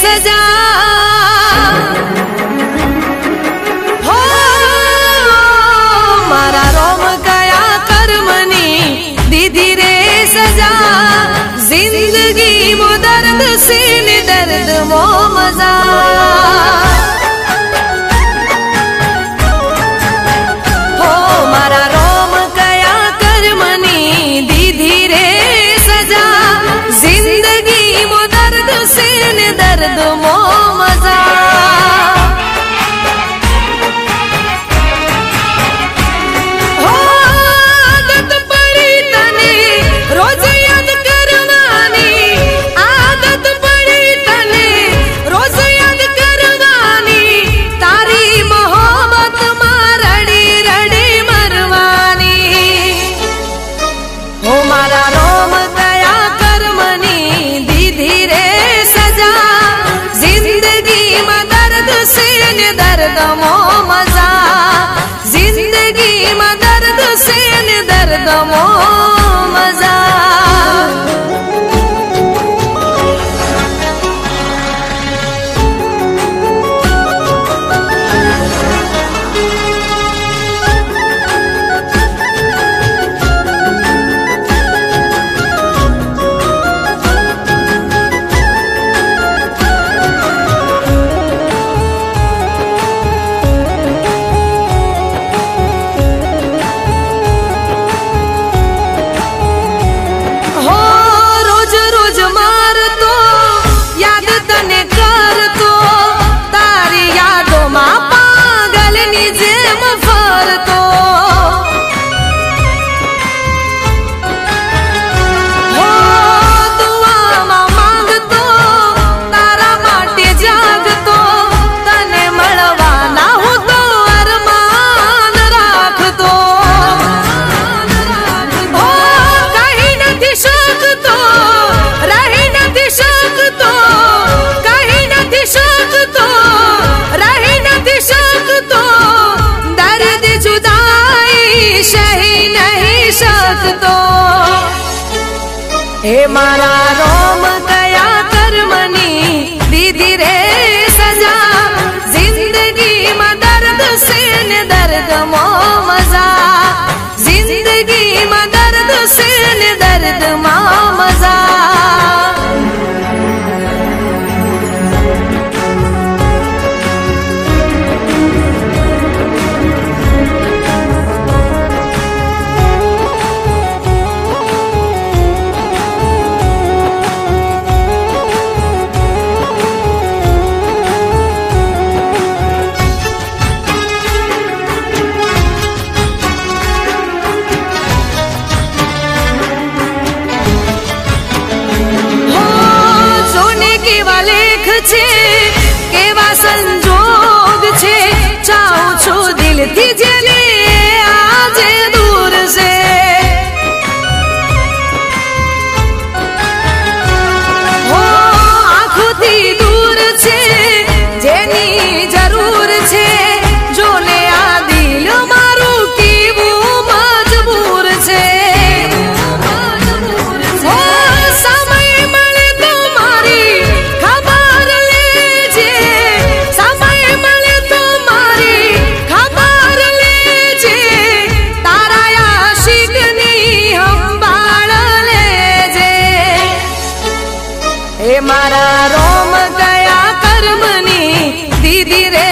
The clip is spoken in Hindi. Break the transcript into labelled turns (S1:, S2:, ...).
S1: सजा हो मारा रोम गया कर्मनी दीदी रे सजा जिंदगी मो दर्द से दर्द मो मजा हो मारा रोम गया कर्मनी दीदी रे सजा जिंदगी मो दर्द से दर्द मो मजा हो आदत पड़ी तने रोज याद करवानी आदत पड़ी तने रोज याद करवानी तारी मोहब्बत में रड़ी रड़ी मरवानी हो मारा रोम गया कर्मनी दीदी रे सजा जिंदगी में दर्द से दर्द मो मजा जिंदगी में दर्द से दर्द मो मजा हे मारा रोम गया कर्मनी दीदी रे सजा जिंदगी में दर्द से दर्द मो मजा जिंदगी में दर्द से दर्द मो मजा केवा संजोग छे चाहूं छु दिल थी जेने आज दूर से हो आँखों थी दूर छे जेनी जरूर छे जोने आ दिल मारू की वो मजबूर छे हो समय मळे तो मारी मारा रोम गया कर्मनी दीदी रे